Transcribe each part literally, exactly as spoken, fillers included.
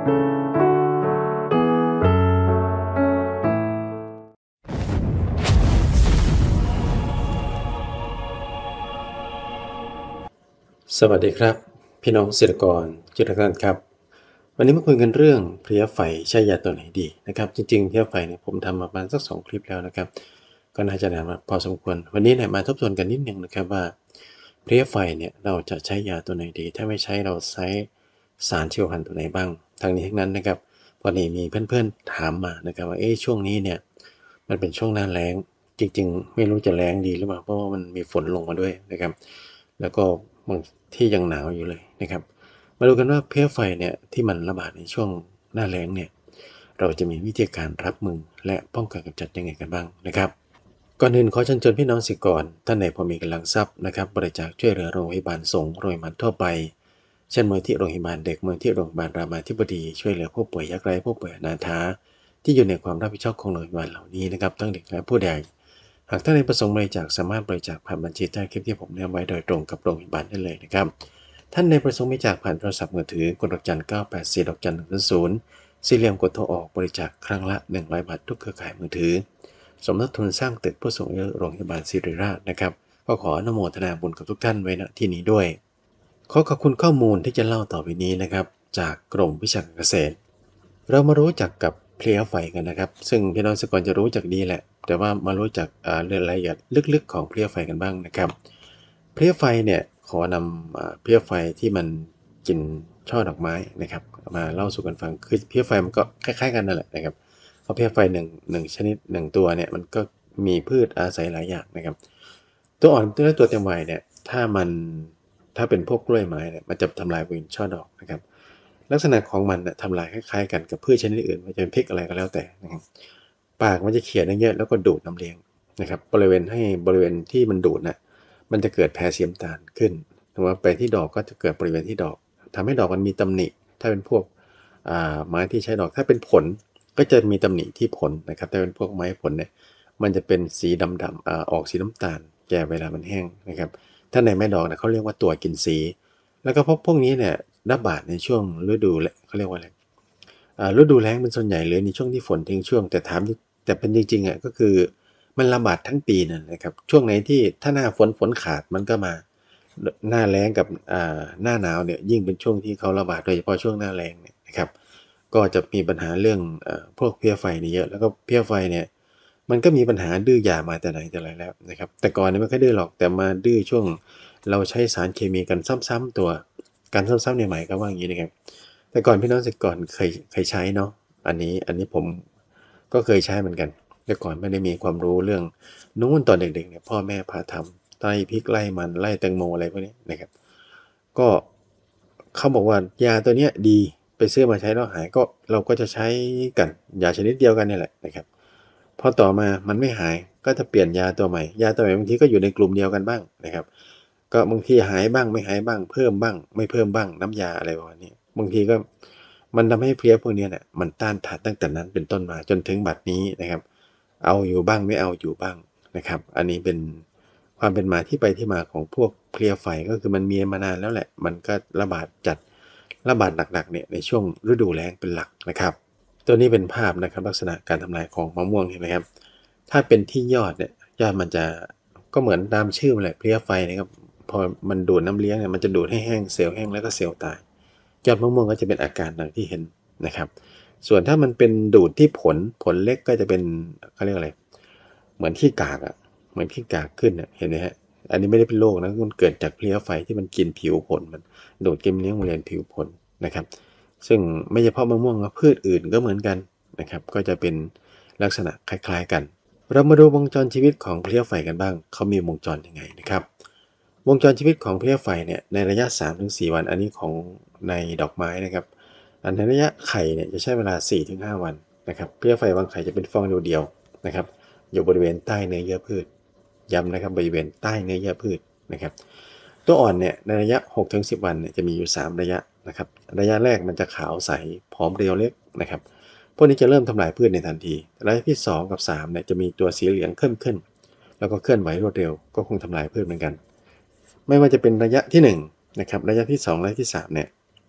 สวัสดีครับพี่น้องเกษตรกรทุกท่านครับวันนี้มาคุยกันเรื่องเพลี้ยไฟใช้ยาตัวไหนดีนะครับจริงๆเพลี้ยไฟเนี่ยผมทำมาประมาณสักสองคลิปแล้วนะครับก็น่าจะนานมาพอสมควรวันนี้เนี่ยมาทบทวนกันนิดนึงนะครับว่าเพลี้ยไฟเนี่ยเราจะใช้ยาตัวไหนดีถ้าไม่ใช้เราใช้สารชีวพันธุ์ตัวไหนบ้างทางนี้ทั้งนั้นนะครับพอดีมีเพื่อนๆถามมานะครับว่าเอ๊ะช่วงนี้เนี่ยมันเป็นช่วงหน้าแล้งจริงๆไม่รู้จะแล้งดีหรือเปล่าเพราะว่ามันมีฝนลงมาด้วยนะครับแล้วก็บางที่ยังหนาวอยู่เลยนะครับมาดูกันว่าเพลี้ยไฟเนี่ยที่มันระบาดในช่วงหน้าแล้งเนี่ยเราจะมีวิธีการรับมือและป้องกันกำจัดยังไงกันบ้างนะครับก่อนอื่นขอเชิญชวนพี่น้องสิกรท่านไหนพอมีกำลังทรัพย์นะครับบริจาคช่วยเหลือโรงพยาบาลสงฆ์โรงพยาบาลทั่วไปเช่นมูลที่โรงพยาบาลเด็กมูลที่โรงพยาบาลรามาธิบดีช่วยเหลือผู้ป่วยยากไร้ผู้ป่วยอนาถาที่อยู่ในความรับผิดชอบของโรงพยาบาลเหล่านี้นะครับทั้งเด็กและผู้ใหญ่หากท่านใดประสงค์บริจาคสามารถบริจาคผ่านบัญชีใต้คลิปที่ผมแนบไว้โดยตรงกับโรงพยาบาลได้เลยนะครับท่านใดประสงค์บริจาคผ่านโทรศัพท์มือถือกดดอกจันเก้าแปดสี่ดอกจันหนึ่งศูนย์สี่เหลี่ยมกดโทรออกบริจาคครั้งละหนึ่งร้อยบาททุกเครือข่ายมือถือสมทบทุนสร้างตึกผู้สูงอายุโรงพยาบาลศิริราชนะครับก็ขออนุโมทนาบุญกับทุกท่านไว้ณที่นี้ด้วยขอขอบคุณข้อมูลที่จะเล่าต่อไปนี้นะครับจากกรมวิชาการเกษตรเรามารู้จักกับเพลี้ยไฟกันนะครับซึ่งพี่น้องสกลจะรู้จักดีแหละแต่ว่ามารู้จักรายละเอียดลึกๆของเพลี้ยไฟกันบ้างนะครับเพลี้ยไฟเนี่ยขอนำเพลี้ยไฟที่มันกินช่อดอกไม้นะครับมาเล่าสู่กันฟังคือเพลี้ยไฟมันก็คล้ายๆกันนั่นแหละนะครับเพราะเพลี้ยไฟหนึ่งหนึ่งชนิดหนึ่งตัวเนี่ยมันก็มีพืชอาศัยหลายอย่างนะครับตัวอ่อนและตัวเต็มวัยเนี่ยถ้ามันถ้าเป็นพวกกล้วยไม้เนี่ยมันจะทำลายบริเวณช่อดอกนะครับลักษณะของมันทำลายคล้ายๆกันกับพืชชนิดอื่นมันจะเป็นพริกอะไรก็แล้วแต่นะครับปากมันจะเขียนเยอะแล้วก็ดูดน้ำเลี้ยงนะครับบริเวณให้บริเวณที่มันดูดนะมันจะเกิดแพรสีน้ำตาลขึ้นหรือว่าไปที่ดอกก็จะเกิดบริเวณที่ดอกทำให้ดอกมันมีตำหนิถ้าเป็นพวกไม้ที่ใช้ดอกถ้าเป็นผลก็จะมีตำหนิที่ผลนะครับถ้าเป็นพวกไม้ผลเนี่ยมันจะเป็นสีดำๆออกสีน้ำตาลแก่เวลามันแห้งนะครับถ้าในไม้ดอกเนี่ยเขาเรียกว่าตัวกินสีแล้วก็พวกพวกนี้เนี่ยระบาดในช่วงฤดูเขาเรียกว่าอะไรฤดูแล้งเป็นส่วนใหญ่เลยในช่วงที่ฝนทิ้งช่วงแต่ถามแต่เป็นจริงๆอ่ะก็คือมันระบาดทั้งปีนั่นนะครับช่วงไหนที่ถ้าหน้าฝนฝนขาดมันก็มาหน้าแล้งกับหน้าหนาวเนี่ยยิ่งเป็นช่วงที่เขาระบาดโดยเฉพาะช่วงหน้าแล้งเนี่ยนะครับก็จะมีปัญหาเรื่องพวกเพลี้ยไฟนี่เยอะแล้วก็เพลี้ยไฟเนี่ยมันก็มีปัญหาดื้อยามาแต่ไหนแต่ไรแล้วนะครับแต่ก่อนเนี่ยไม่ค่อยดื้อหรอกแต่มาดื้อช่วงเราใช้สารเคมีกันซ้ำๆตัวการซ้ำๆในหมายก็ว่าอย่างนี้นะครับแต่ก่อนพี่น้องเกษตรกรเคยเคยใช้เนาะอันนี้อันนี้ผมก็เคยใช้เหมือนกันแต่ก่อนไม่ได้มีความรู้เรื่องนู้นตอนเด็กๆเนี่ยพ่อแม่พาทำไล่พริกไล่มันไล่แตงโมอะไรพวกนี้นะครับก็เขาบอกว่ายาตัวเนี้ยดีไปซื้อมาใช้แล้วหายก็เราก็จะใช้กันยาชนิดเดียวกันนี่แหละนะครับพอต่อมามันไม่หายก็จะเปลี่ยนยาตัวใหม่ยาตัวใหม่บางทีก็อยู่ในกลุ่มเดียวกันบ้างนะครับก็บางทีหายบ้างไม่หายบ้างเพิ่มบ้างไม่เพิ่มบ้างน้ำยาอะไรประมาณนี้บางทีก็มันทำให้เพลี้ยพวกนี้เนี่ยมันต้านทานตั้งแต่นั้นเป็นต้นมาจนถึงบัดนี้นะครับเอาอยู่บ้างไม่เอาอยู่บ้างนะครับอันนี้เป็นความเป็นมาที่ไปที่มาของพวกเพลี้ยไฟก็คือมันมีมานานแล้วแหละมันก็ระบาดจัดระบาดหนักๆเนี่ยในช่วงฤดูแล้งเป็นหลักนะครับตัวนี้เป็นภาพนะครับลักษณะการทำลายของมะม่วงเห็นไหมครับถ้าเป็นที่ยอดเนี่ยยอดมันจะก็เหมือนตามชื่อมันแหละเพลี้ยไฟนะครับพอมันดูดน้ำเลี้ยงเนี่ยมันจะดูดให้แห้งเซลล์แห้งแล้วก็เซลล์ตายยอดมะม่วงก็จะเป็นอาการดังที่เห็นนะครับส่วนถ้ามันเป็นดูดที่ผลผลเล็กก็จะเป็นเขาเรียกอะไรเหมือนขี้กากอ่ะเหมือนขี้กากขึ้นอ่ะเห็นไหมฮะอันนี้ไม่ได้เป็นโรคนะมันเกิดจากเพลี้ยไฟที่มันกินผิวผลมันดูดกินเลี้ยงบริเวณผิวผลนะครับซึ่งไม่เฉพาะมะม่วงพืชอื่นก็เหมือนกันนะครับก็จะเป็นลักษณะคล้ายๆกันเรามาดูวงจรชีวิตของเพลี้ยไฟกันบ้างเขามีวงจรยังไงนะครับวงจรชีวิตของเพลี้ยไฟเนี่ยในระยะ สามถึงสี่ วันอันนี้ของในดอกไม้นะครับอันในระยะไข่เนี่ยจะใช้เวลา สี่ถึงห้า วันนะครับเพลี้ยไฟวางไข่จะเป็นฟองเดียวๆนะครับอยู่บริเวณใต้เนื้อเยื่อพืชย้ำนะครับบริเวณใต้เนื้อเยื่อพืชนะครับตัวอ่อนเนี่ยในระยะ หกถึงสิบ วันเนี่ยจะมีอยู่สามระยะนะครับระยะแรกมันจะขาวใสผอมเรียวเล็กนะครับพวกนี้จะเริ่มทำลายพืชในทันทีระยะที่สองกับสามเนี่ยจะมีตัวสีเหลืองเข้มขึ้นแล้วก็เคลื่อนไหวรวดเร็วก็คงทำลายพืชเหมือนกันไม่ว่าจะเป็นระยะที่หนึ่งนะครับระยะที่สองระยะที่สามเนี่ย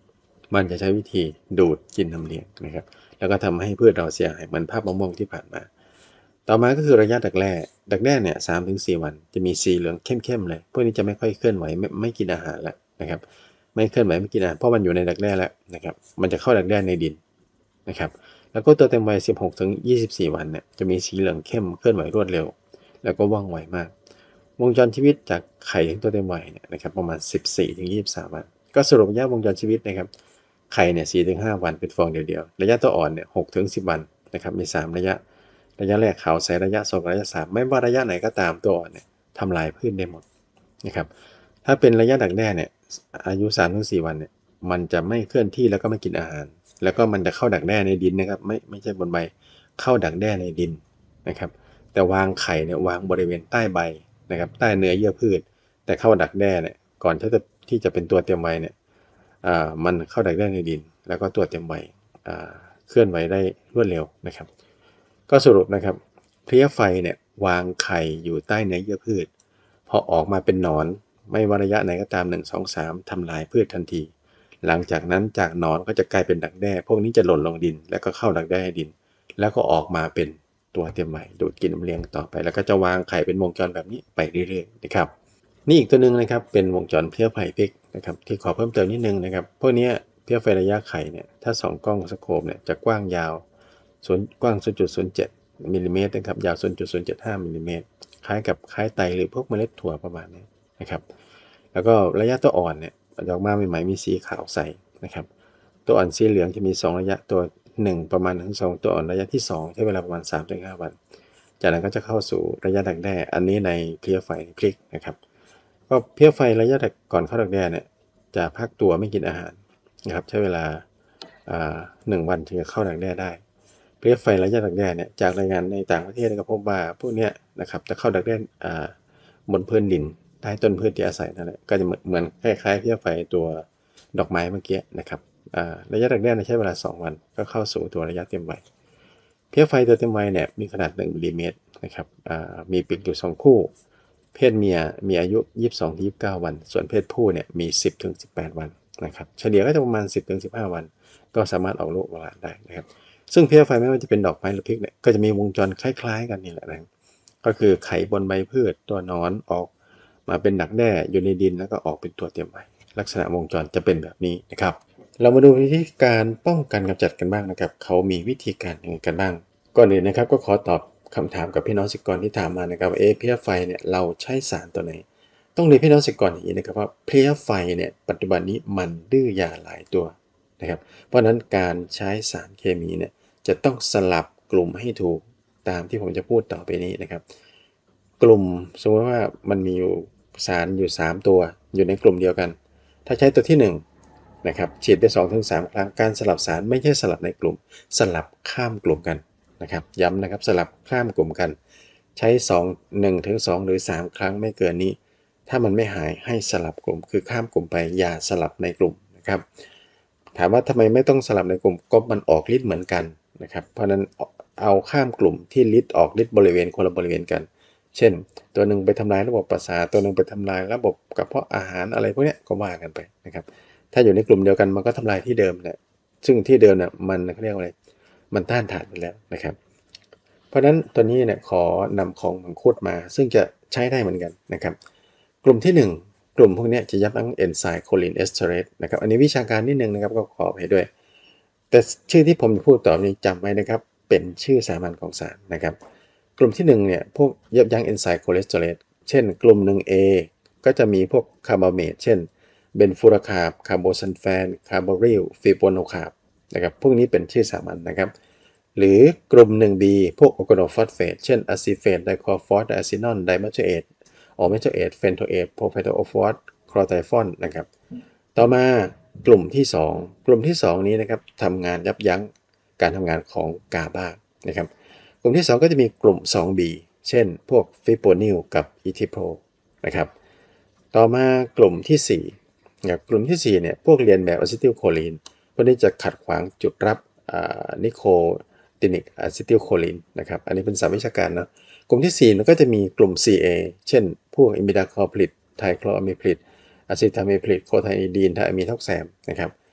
มันจะใช้วิธีดูดกินน้ำเลี้ยงนะครับแล้วก็ทำให้พืชเราเสียหายเหมือนภาพมะม่วงที่ผ่านมาต่อมาก็คือระยะดักแด้ดักแด้เนี่ยสามถึงสี่วันจะมีสีเหลืองเข้มๆเลยพวกนี้จะไม่ค่อยเคลื่อนไหวไม่ไม่กินอาหารแล้วนะครับไม่เคลื่อนไหวไม่กินอาหารเพราะมันอยู่ในดักแด้แล้วนะครับมันจะเข้าดักแด้ในดินนะครับแล้วก็ตัวเต็มวัยสิบหกถึงยี่สิบสี่วันเนี่ยจะมีสีเหลืองเข้มเคลื่อนไหวรวดเร็วแล้วก็ว่องไวมากวงจรชีวิตจากไข่ถึงตัวเต็มวัยเนี่ยนะครับประมาณสิบสี่ถึงยี่สิบสามวันก็สรุประยะวงจรชีวิตนะครับไข่เนี่ยสี่ถึงห้าวันเป็นฟองเดียวๆระยะตัวอ่อนเนี่ยหกถึงสิบวันนะครับมีสามระยะระยะแรกขาวใสระยะสองระยะสามไม่ว่าระยะไหนก็ตามตัวอ่อนเนี่ยทำลายพืชได้หมดนะครับถ้าเป็นระยะดักแด้เนี่ยอายุ สามถึงสี่ วันเนี่ยมันจะไม่เคลื่อนที่แล้วก็ไม่กินอาหารแล้วก็มันจะเข้าดักแด้ในดินนะครับไม่ไม่ใช่บนใบเข้าดักแด้ในดินนะครับแต่วางไข่เนี่ยวางบริเวณใต้ใบนะครับใต้เนื้อเยื่อพืชแต่เข้าดักแด้เนี่ยก่อนที่จะที่จะเป็นตัวเตรียมไว้เนี่ยมันเข้าดักแด้ในดินแล้วก็ตัวเตรียมไว้เคลื่อนไหวได้รวดเร็วนะครับก็สรุปนะครับเพลี้ยไฟเนี่ยวางไข่อยู่ใต้เนื้อเยื่อพืชพอออกมาเป็นหนอนไม่ว่าระยะไหนก็ตามหนึ่ง สอง สามทำลายพืชทันทีหลังจากนั้นจากหนอนก็จะกลายเป็นดักแด้พวกนี้จะหล่นลงดินแล้วก็เข้าดักแด้ดินแล้วก็ออกมาเป็นตัวเตรียมใหม่ดูดกินน้ำเลี้ยงต่อไปแล้วก็จะวางไข่เป็นวงจรแบบนี้ไปเรื่อยๆนะครับนี่อีกตัวนึงนะครับเป็นวงจรเพลี้ยไฟพริกนะครับที่ขอเพิ่มเติมนิดนึงนะครับพวกนี้เพลี้ยไฟระยะไข่เนี่ยถ้าสองกล้องสโคปเนี่ยจะกว้างยาวส่วนกว้าง ศูนย์จุดศูนย์เจ็ด มิลลิเมตรนะครับยาว ศูนย์จุดศูนย์เจ็ดห้า มิลลิเมตรคล้ายกับคล้ายไตหรือพวกเมล็ดถั่วประมาณนี้นะครับแล้วก็ระยะตัวอ่อนเนี่ยดอกไม้ใหม่ๆมีสีขาวใสนะครับตัวอ่อนสีเหลืองจะมีสองระยะตัวหนึ่งประมาณถึงสองตัวอ่อนระยะที่สองใช้เวลาประมาณ สามถึงห้า วันจากนั้นก็จะเข้าสู่ระยะดักแด้อันนี้ในเพลี้ยไฟพริกนะครับก็เพลี้ยไฟระยะก่อนเข้าดักแด้เนี่ยจะพักตัวไม่กินอาหารนะครับใช้เวลาหนึ่งวันถึงจะเข้าดักแด้ได้เพลี้ยไฟระยะดักแด้เนี่ยจากรายงานในต่างประเทศก็พบว่าพวกนี้นะครับจะเข้าดักแด้บนพื้นดินใต้ต้นพืชที่อาศัยนั่นแหละก็จะเหมือนคล้ายๆเพลี้ยไฟตัวดอกไม้เมื่อกี้นะครับระยะดักแด้ใช้เวลาสองวันก็เข้าสู่ตัวระยะเต็มวัยเพลี้ยไฟตัวเต็มวัยเนี่ยมีขนาดหนึ่งมิลลิเมตรนะครับมีปีกอยู่สองคู่เพศเมียมีอายุยี่สิบสองถึงยี่สิบเก้าวันส่วนเพศผู้เนี่ยมีสิบถึงสิบแปดวันนะครับเฉลี่ยก็จะประมาณสิบถึงสิบห้าวันก็สามารถออกลูกออกหลานได้นะครับซึ่งเพลี้ยไฟไม่ว่าจะเป็นดอกไม้หรือพริกเนี่ยก็จะมีวงจรคล้ายๆกันนี่แหละนะก็คือไข่บนใบพืชตัวนอนออกมาเป็นดักแด้อยู่ในดินแล้วก็ออกเป็นตัวเตรียมไว้ลักษณะวงจรจะเป็นแบบนี้นะครับเรามาดูวิธีการป้องกันกำจัดกันบ้างนะครับเขามีวิธีการยังไงกันบ้างก่อนอื่นนะครับก็ขอตอบคำถามกับพี่น้องศิษย์กรที่ถามมานะครับเอเพลี้ยไฟเนี่ยเราใช้สารตัวไหนต้องเรียนพี่น้องศิษย์กรอย่างนี้นะครับว่าเพลี้ยไฟเนี่ยปัจจุบันนี้มันดื้อยาหลายตัวนะครับเพราะฉะนั้นการใช้สารเคมีเนี่ยจะต้องสลับกลุ่มให้ถูกตามที่ผมจะพูดต่อไปนี้นะครับกลุ่มสมมติว่ามันมีอยู่สารอยู่สามตัวอยู่ในกลุ่มเดียวกันถ้าใช้ตัวที่หนึ่งนะครับฉีดไป สองถึงสาม ครั้งการสลับสารไม่ใช่สลับในกลุ่มสลับข้ามกลุ่มกันนะครับย้ำนะครับสลับข้ามกลุ่มกันใช้สอง หนึ่งถึงสองหรือสามครั้งไม่เกินนี้ถ้ามันไม่หายให้สลับกลุ่มคือข้ามกลุ่มไปอย่าสลับในกลุ่มนะครับถามว่าทำไมไม่ต้องสลับในกลุ่มก็มันออกฤทธิ์เหมือนกันนะครับเพราะนั้นเอาข้ามกลุ่มที่ฤทธิ์ออกฤทธิ์บริเวณคนละบริเวณกันเช่นตัวหนึ่งไปทำลายระบบประสาทตัวหนึ่งไปทำลายระบบกระเพาะอาหารอะไรพวกนี้ก็ว่ากันไปนะครับถ้าอยู่ในกลุ่มเดียวกันมันก็ทำลายที่เดิมแหละซึ่งที่เดิมเนี่ยมันเขาเรียกว่าอะไรมันต้านทานไปแล้วนะครับเพราะฉะนั้นตัวนี้เนี่ยขอนำของมังคุดมาซึ่งจะใช้ได้เหมือนกันนะครับกลุ่มที่หนึ่งกลุ่มพวกนี้จะยับยั้งเอนไซม์โคลินเอสเตอเรสนะครับอันนี้วิชาการนิดนึงนะครับก็ขอให้ด้วยแต่ชื่อที่ผมพูดต่อนี้จำไว้นะครับเป็นชื่อสามัญของสารนะครับกลุ่มที่หนึ่งเนี่ยพวกยับยั้งเอนไซม์โคเลสเตอเรสเช่นกลุ่มหนึ่ง A ก็จะมีพวกคาร์บาเมตเช่นเบนฟูราคาร์บคาร์โบซัลแฟนคาร์บอริลฟิโปโนคาร์บนะครับพวกนี้เป็นชื่อสามัญนะครับหรือกลุ่ม หนึ่ง บี พวกโอโกโนฟอสเฟตเช่นอะซิเฟตไดคอฟอสไดอะซินอนไดเมทเอทออเมทเอทเฟนโทเอทโพรไพโตโอฟอสคลอไทฟอนนะครับต่อมากลุ่มที่สองกลุ่มที่สองนี้นะครับทำงานยับยั้งการทำงานของกาบานะครับกลุ่มที่สองก็จะมีกลุ่ม สอง บี เช่นพวกฟิโปนิลกับอีทิโพรนะครับต่อมากลุ่มที่สี่นะครับกลุ่มที่สี่เนี่ยพวกเรียนแบบอะซิติลโคลีนพวกนี้จะขัดขวางจุดรับนิโคตินิกอะซิติลโคลีนนะครับอันนี้เป็นสามวิชาการนะกลุ่มที่สี่มันก็จะมีกลุ่ม ซี เอ เช่นพวกอิมิดาคลอพลิดไทคลออะมิพลิดอะซิทามิพลิดโคไทนิดีนไทอะมีท็อกแซมนะครับ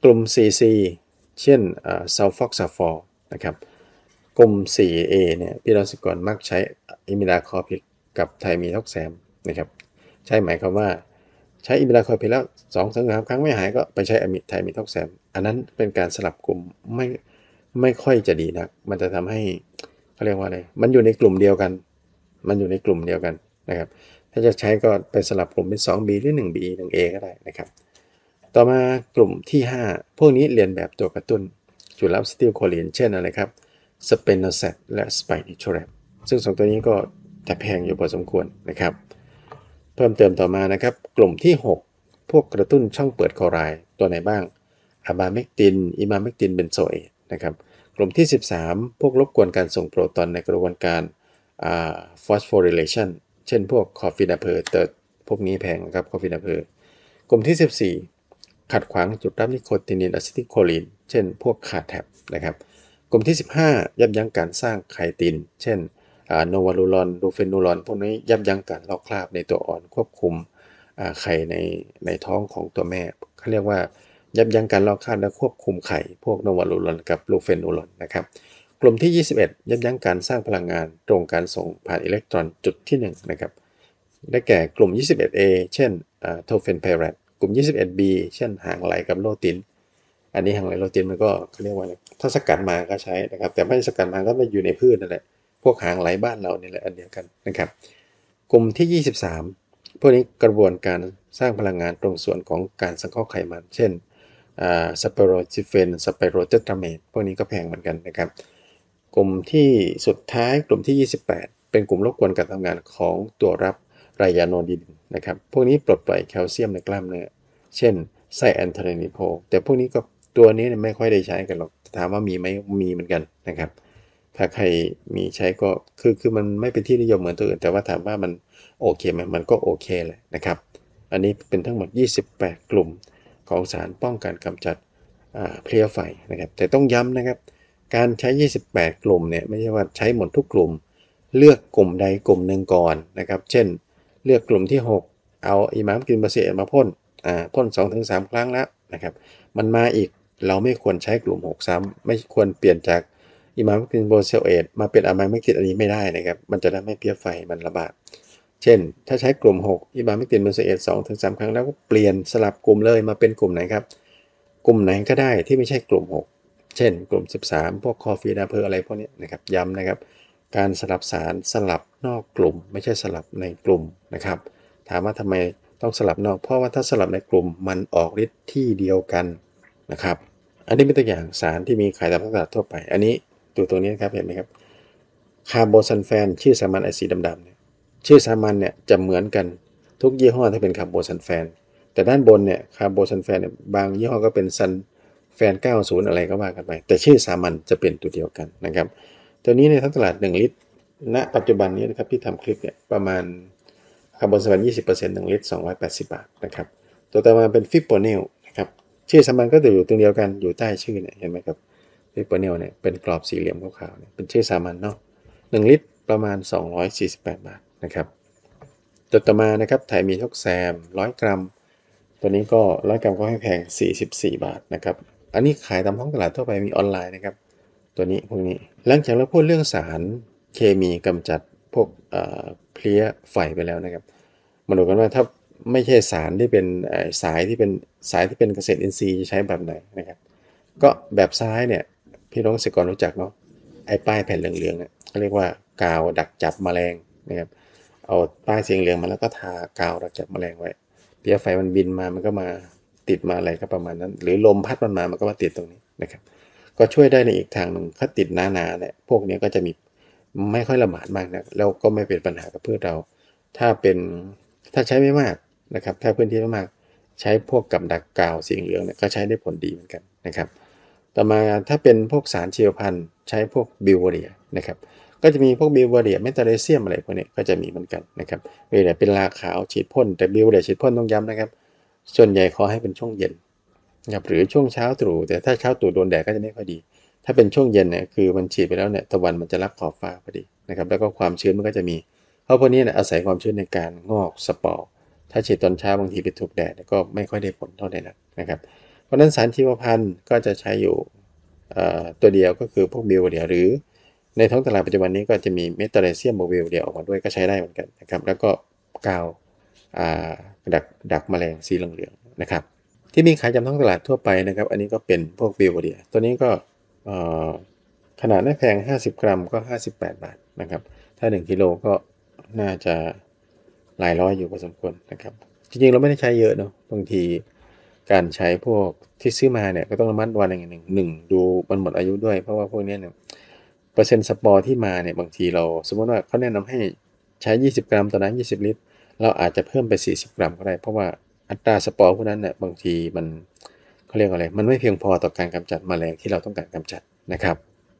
กลุ่ม ซี ซี เช่นซัลฟอกซาฟอร์นะครับกลุ่ม โฟร์ เอ เนี่ยพี่น้องเกษตรกรมักใช้อิมิดาคลอพิดกับไทมีท็อกแซมนะครับใช่หมายความว่าใช้อิมิดาคลอพิดแล้วสองถึงสามครั้งไม่หายก็ไปใช้ไทมีท็อกแซมอันนั้นเป็นการสลับกลุ่มไม่ไม่ค่อยจะดีนักมันจะทำให้เขาเรียกว่าอะไรมันอยู่ในกลุ่มเดียวกันมันอยู่ในกลุ่มเดียวกันนะครับถ้าจะใช้ก็ไปสลับกลุ่มเป็น สอง บี หรือ หนึ่ง บี หนึ่ง เอ ก็ได้นะครับต่อมากลุ่มที่ห้าพวกนี้เรียนแบบตัวกระตุ้นจุลอะซิติลโคลีนเช่นอะไรครับสเปโนแซดและสไปนิโชแรปซึ่งสองตัวนี้ก็จะแพงอยู่พอสมควรนะครับเพิ่มเติมต่อมานะครับกลุ่มที่หกพวกกระตุ้นช่องเปิดคลอไรด์ตัวไหนบ้างอะบาเมกตินอิมาเมกตินเบนโซเอทนะครับกลุ่มที่สิบสามพวกรบกวนการส่งโปรตอนในกระบวนการฟอสโฟริเลชันเช่นพวกคอฟินาเพอร์เตอร์พวกนี้แพงครับคอฟินาเพอร์กลุ่มที่สิบสี่ขัดขวางจุดรับนิโคตินินอะซิติลโคลีนเช่นพวกคาแทบนะครับกลุ่มที่สิบห้ายับยั้งการสร้างไคตินเช่นโนวาลูรอนดูเฟนูรอนพวกนี้ยับยั้งการลอกคราบในตัวอ่อนควบคุมไข่ในในท้องของตัวแม่เขาเรียกว่ายับยั้งการลอกคราบและควบคุมไข่พวกโนวาลูรอนกับลูเฟนูรอนนะครับกลุ่มที่ยี่สิบเอ็ดยับยั้งการสร้างพลังงานตรงการส่งผ่านอิเล็กตรอนจุดที่หนึ่งนะครับได้แก่กลุ่ม ยี่สิบเอ็ด เอ เช่นโทเฟนไพแรดกลุ่ม ยี่สิบเอ็ด บี เช่นหางไหลกับโลตินอันนี้หางไหลโลตินมันก็เขาเรียกว่าถ้าสกัดมาก็ใช้นะครับแต่ไม่สกัดมาก็ไม่อยู่ในพืชนั่นแหละพวกหางไหลบ้านเรานี่แหละอันเดียวกันนะครับกลุ่มที่ยี่สิบสามพวกนี้กระบวนการสร้างพลังงานตรงส่วนของการสังเคราะห์ไขมันเช่นสเปโรจิเฟนสเปโรเตตราเมตพวกนี้ก็แพงเหมือนกันนะครับกลุ่มที่สุดท้ายกลุ่มที่ยี่สิบแปดเป็นกลุ่มรบกวนการทำงานของตัวรับไรยาโนดินนะครับพวกนี้ปลดปล่อยแคลเซียมในกล้ามเนื้อเช่นไซแอนโทเรนิโพแต่พวกนี้ก็ตัวนี้ไม่ค่อยได้ใช้กันหรอกถามว่ามีไหมมีเหมือนกันนะครับถ้าใครมีใช้ก็คือคือมันไม่เป็นที่นิยมเหมือนตัวอื่นแต่ว่าถามว่ามันโอเคไหมมันก็โอเคแหละนะครับอันนี้เป็นทั้งหมดยี่สิบแปดกลุ่มของสารป้องกันกำจัดเพลี้ยไฟนะครับแต่ต้องย้ำนะครับการใช้ยี่สิบแปดกลุ่มเนี่ยไม่ใช่ว่าใช้หมดทุกกลุ่มเลือกกลุ่มใดกลุ่มหนึ่งก่อนนะครับเช่นเลือกกลุ่มที่หกเอาอิมาม์กินบาเซตมาพ่นอ่าพ่น สองถึงสาม ครั้งแล้วนะครับมันมาอีกเราไม่ควรใช้กลุ่มหกซ้ำไม่ควรเปลี่ยนจากอิมาม์กินโบเซลเอตมาเป็นอะไมไม่กินอันนี้ไม่ได้นะครับมันจะทำให้เพลี้ยไฟมันระบาดเช่นถ้าใช้กลุ่มหกอิมาม์กินโบเซลเอต สองถึงสาม ครั้งแล้วก็เปลี่ยนสลับกลุ่มเลยมาเป็นกลุ่มไหนครับกลุ่มไหนก็ได้ที่ไม่ใช่กลุ่มหกเช่นกลุ่มสิบสามพวกคอฟีนาเพอร์อะไรพวกนี้นะครับย้ำนะครับการสลับสารสลับนอกกลุ่มไม่ใช่สลับในกลุ่มนะครับถามว่าทำไมต้องสลับนอกเพราะว่าถ้าสลับในกลุ่มมันออกฤทธิ์ที่เดียวกันนะครับอันนี้เป็นตัวอย่างสารที่มีขายตามท้องตลาดทั่วไปอันนี้ตัวตัวนี้ครับเห็นไหมครับคาร์โบซัลแฟนชื่อสามัญไอสีดำๆเนี่ยชื่อสามัญเนี่ยจะเหมือนกันทุกยี่ห้อถ้าเป็นคาร์โบซัลแฟนแต่ด้านบนเนี่ยคาร์โบซัลแฟนเนี่ยบางยี่ห้อก็เป็นซันแฟนเก้าสิบอะไรก็ว่ากันไปแต่ชื่อสามัญจะเป็นตัวเดียวกันนะครับตัวนี้ในท้องตลาดหนึ่งลิตรณปัจจุบันนี้นะครับที่ทำคลิปเนี่ยประมาณคาร์บอนซัลแฟน ยี่สิบเปอร์เซ็นต์ หนึ่งลิตรสองร้อยแปดสิบบาทนะครับตัวต่อมาเป็นฟิปโปเนลนะครับชื่อสามัญก็จะอยู่ตรงเดียวกันอยู่ใต้ชื่อเนี่ยเห็นไหมครับฟิปโปเนลเนี่ยเป็นกรอบสี่เหลี่ยมขาวๆเนี่ยเป็นชื่อสามัญเนาะหนึ่งลิตรประมาณสองร้อยสี่สิบแปดบาทนะครับตัวต่อมานะครับไทมีท็อกแซมหนึ่งร้อยกรัมตัวนี้ก็หนึ่งร้อยกรัมก็ให้แพงสี่สิบสี่บาทนะครับอันนี้ขายตามท้องตลาดทั่วไปมีออนไลน์นะครับตัวนี้พวกนี้หลังจากเราพูดเรื่องสารเคมีกำจัดพวกเพลี้ยไฟไปแล้วนะครับมาดูกันว่าถ้าไม่ใช่สารที่เป็นสายที่เป็นสายที่เป็นเกษตรอินทรีย์จะใช้แบบไหนนะครับก็แบบซ้ายเนี่ยพี่น้องเกษตรกรรู้จักเนาะไอ้ป้ายแผ่นเหลืองๆเนี่ยเขาเรียกว่ากาวดักจับแมลงนะครับเอาป้ายสีเหลืองมาแล้วก็ทากาวดักจับแมลงไว้เพลี้ยไฟมันบินมามันก็มาติดมาอะไรก็ประมาณนั้นหรือลมพัดมันมามันก็มาติดตรงนี้นะครับก็ช่วยได้ในอีกทางหนึ่งถ้าติดหนาๆเนี่ยพวกนี้ก็จะมีไม่ค่อยระบาดมากนะแล้วก็ไม่เป็นปัญหากับพืชเราถ้าเป็นถ้าใช้ไม่มากนะครับถ้าพื้นที่ไม่มากใช้พวกกับดักกาวสีเหลืองเนี่ยก็ใช้ได้ผลดีเหมือนกันนะครับต่อมาถ้าเป็นพวกสารชีวพันธุ์ใช้พวกบิวเวอเรียนะครับก็จะมีพวกบิวเวอเรียเมทาเลเซียมอะไรพวกนี้ก็จะมีเหมือนกันนะครับเวลาเป็นลาขาวฉีดพ่นแต่บิวเวอเรียฉีดพ่นต้องย้ำนะครับส่วนใหญ่ขอให้เป็นช่วงเย็นนะครับหรือช่วงเช้าตรู่แต่ถ้าเช้าตรู่โดนแดดก็จะไม่ค่อยดีถ้าเป็นช่วงเย็นเนี่ยคือมันฉีดไปแล้วเนี่ยตะวันมันจะรับขอบฟ้าพอดีนะครับแล้วก็ความชื้นมันก็จะมีเพราะพวกนี้เนี่ยอาศัยความชื้นในการงอกสปอร์ถ้าฉีดตอนเช้าบางทีไปถูกแดดก็ไม่ค่อยได้ผลเท่าไหร่นักนะครับเพราะนั้นสารชีวพันธุ์ก็จะใช้อยู่ตัวเดียวก็คือพวกบิวเดียหรือในท้องตลาดปัจจุบันนี้ก็จะมีเมทาเลเซียมบิวเดียออกมาด้วยก็ใช้ได้เหมือนกันนะครับแล้วก็กาวดักดักแมลงสีเหลืองๆนะครับที่มีขายตามท้องตลาดทั่วไปนะครับอันนี้ก็เป็นพวกบิวเดียตัวนี้ก็ขนาดไม่แพงห้าสิบกรัมก็ห้าสิบแปดบาทนะครับถ้าหนึ่งกิโลก็น่าจะหลายร้อยอยู่พอสมควรนะครับจริงๆเราไม่ได้ใช้เยอะเนาะบางทีการใช้พวกที่ซื้อมาเนี่ยก็ต้องระมัดระวังอย่างหนึ่งหนึ่งดูมันหมดอายุด้วยเพราะว่าพวกนี้เนี่ยเปอร์เซ็นต์สปอร์ที่มาเนี่ยบางทีเราสมมติว่าเขาแนะนำให้ใช้ยี่สิบกรัมต่อน้ำยี่สิบลิตรเราอาจจะเพิ่มไปสี่สิบกรัมก็ได้เพราะว่าอัตราสปอร์พวกนั้นเนี่ยบางทีมันเขาเรียกอะไรมันไม่เพียงพอต่อการกำจัดแมลงที่เราต้องการกำจัดนะครับ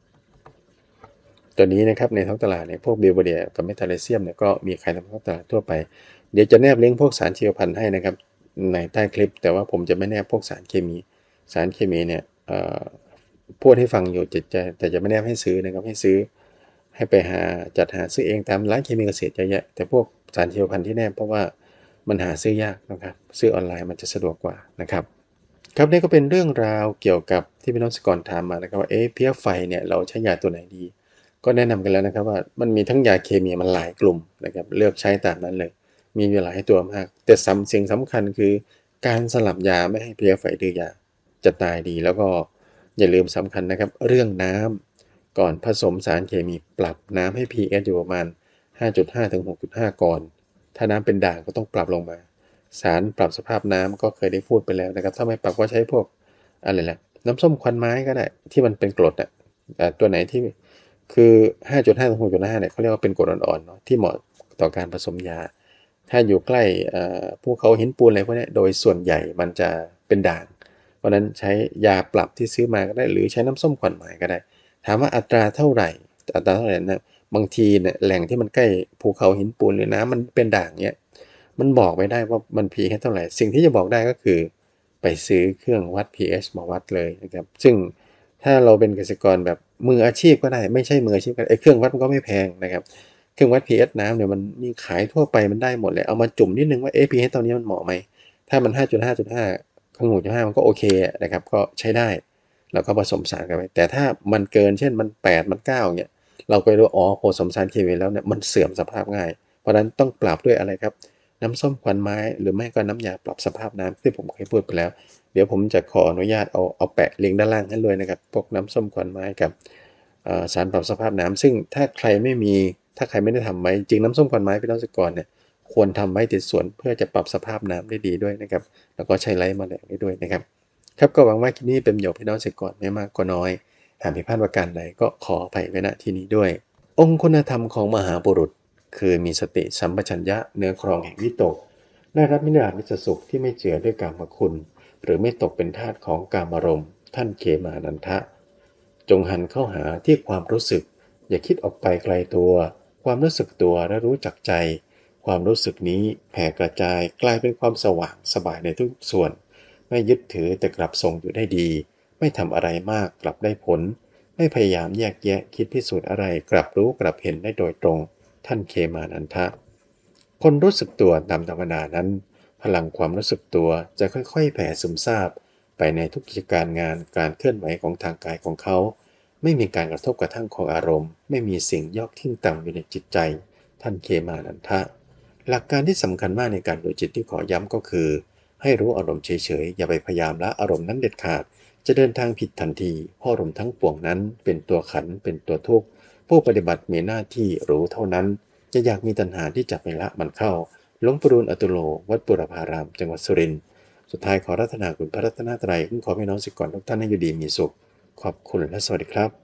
ตัวนี้นะครับในท้องตลาดเนี่ยพวกบิวเดียกับเมทาเลเซียมเนี่ยก็มีขายในท้องตลาดทั่วไปเดี๋ยวจะแนบลิงก์พวกสารชีวพันธุ์ให้นะครับในใต้คลิปแต่ว่าผมจะไม่แนบพวกสารเคมีสารเคมีเนี่ยพูดให้ฟังอยู่จะแต่จะไม่แนบให้ซื้อนะครับให้ซื้อให้ไปหาจัดหาซื้อเองตามร้านเคมีเกษตรเยอะแยะแต่พวกสารชีวพันธุ์ที่แนบเพราะว่ามันหาซื้อยากนะครับซื้อออนไลน์มันจะสะดวกกว่านะครับครับนี่ก็เป็นเรื่องราวเกี่ยวกับที่พี่น้องสกอรถามมานะครับว่าเอ๊ะเพี้ยไฟเนี่ยเราใช้ยาตัวไหนดีก็แนะนำกันแล้วนะครับว่ามันมีทั้งยาเคมีมันหลายกลุ่มนะครับเลือกใช้ตามนั้นเลยมีหลายตัวมากแต่สำสิ่งสำคัญคือการสลับยาไม่ให้เพี้ยไฟดื้อยาจะตายดีแล้วก็อย่าลืมสำคัญนะครับเรื่องน้ำก่อนผสมสารเคมีปรับน้ำให้ pH อยู่ประมาณ ห้าจุดห้า ถึง หกจุดห้า ก่อนถ้าน้ำเป็นด่างก็ต้องปรับลงมาสารปรับสภาพน้ำก็เคยได้พูดไปแล้วนะครับถ้าไม่ปรับก็ใช้พวกอะไรแหละน้ำส้มควันไม้ก็ได้ที่มันเป็นกรดอ่ะแต่ตัวไหนที่คือ ห้าจุดห้า ถึง หกจุดห้า เนี่ยเขาเรียกว่าเป็นกรดอ่อนๆเนาะที่เหมาะต่อการผสมยาถ้าอยู่ใกล้ภูเขาหินปูนอะไรพวกนี้โดยส่วนใหญ่มันจะเป็นด่างเพราะนั้นใช้ยาปรับที่ซื้อมาก็ได้หรือใช้น้ำส้มควันไม้ก็ได้ถามว่าอัตราเท่าไหร่อัตราเท่าไหร่นะบางทีเนี่ยแหล่งที่มันใกล้ภูเขาหินปูนหรือน้ำมันเป็นด่างเนี่ยมันบอกไม่ได้ว่ามัน pH เท่าไหร่สิ่งที่จะบอกได้ก็คือไปซื้อเครื่องวัด pH มาวัดเลยนะครับซึ่งถ้าเราเป็นเกษตรกรแบบมืออาชีพก็ได้ไม่ใช่มืออาชีพก็ได้ไอ้เครื่องวัดมันก็ไม่แพงนะครับเครื่องวัด pH น้ำเนี่ยมันมีขายทั่วไปมันได้หมดเลยเอามาจุ่มนิดนึงว่าเอ๊ะ pH ตอนนี้มันเหมาะไหมถ้ามัน ห้าจุดห้า จุดห้า ข้างหกจุดห้ามันก็โอเคนะครับก็ใช้ได้แล้วก็ผสมสารกันไปแต่ถ้ามันเกินเช่นมันแปดมันเก้าเนี่ยเราก็รู้อ๋อผสมสารเคมีแล้วเนี่ยมันเสื่อมสภาพง่ายเพราะฉะนั้นต้องปรับด้วยอะไรครับน้ำส้มควันไม้หรือไม่ก็น้ำยาปรับสภาพน้ำที่ผมเคยพูดไปแล้วเดี๋ยวผมจะขออนุญาตเอาเอาแปะลิงก์ด้านล่างให้เลยนะครับพวกน้ำส้มควันไม้กับสารปรับสภาพน้ำซึ่งถ้าใครไม่มีถ้าใครไม่ได้ทำไว้จริงน้ำส้มควันไม้พี่น้องเกษตรกรเนี่ยควรทำไว้ติดสวนเพื่อจะปรับสภาพน้ำได้ดีด้วยนะครับแล้วก็ใช้ไล่แมลงได้ด้วยนะครับครับก็หวังว่าคลิปนี้เป็นประโยชน์พี่น้องเกษตรกรไม่มากก็น้อยหากผิดพลาดประการใดก็ขออภัยไว้ณที่นี้ด้วยองค์คุณธรรมของมหาบุรุษคือมีสติสัมปชัญญะเหนือครองแห่งวิตกได้รับมิรามิสสุขที่ไม่เจือด้วยกามคุณหรือไม่ตกเป็นทาสของกามารมณ์ท่านเขมานันทะจงหันเข้าหาที่ความรู้สึกอย่าคิดออกไปไกลตัวความรู้สึกตัวและรู้จักใจความรู้สึกนี้แผ่กระจายกลายเป็นความสว่างสบายในทุกส่วนไม่ยึดถือแต่กลับทรงอยู่ได้ดีไม่ทำอะไรมากกลับได้ผลไม่พยายามแยกแยะคิดพิสูจน์อะไรกลับรู้กลับเห็นได้โดยตรงท่านเคมานันทะคนรู้สึกตัวตามธรรมดานั้นพลังความรู้สึกตัวจะค่อยๆแผ่ซึมซาบไปในทุกกิจการงานการเคลื่อนไหวของทางกายของเขาไม่มีการกระทบกระทั่งของอารมณ์ไม่มีสิ่งยอกทิ้งต่ำอยู่ในจิตใจท่านเคมานันทะหลักการที่สำคัญมากในการดูจิตที่ขอย้ำก็คือให้รู้อารมณ์เฉยๆอย่าไปพยายามละอารมณ์นั้นเด็ดขาดจะเดินทางผิดทันทีเพราะอารมณ์ทั้งปวงนั้นเป็นตัวขันเป็นตัวทุกข์ผู้ปฏิบัติมีหน้าที่รู้เท่านั้นจะอยากมีตัณหาที่จะไปละมันเข้าหลวงปู่ดูลย์อตุโลวัดปุรพารามจังหวัดสุรินทร์สุดท้ายขอรัตนาคุณพระรัตนตรัยคุ้มครองพี่น้องศิษย์ก่อนทุกท่านให้อยู่ดีมีสุขขอบคุณและสวัสดีครับ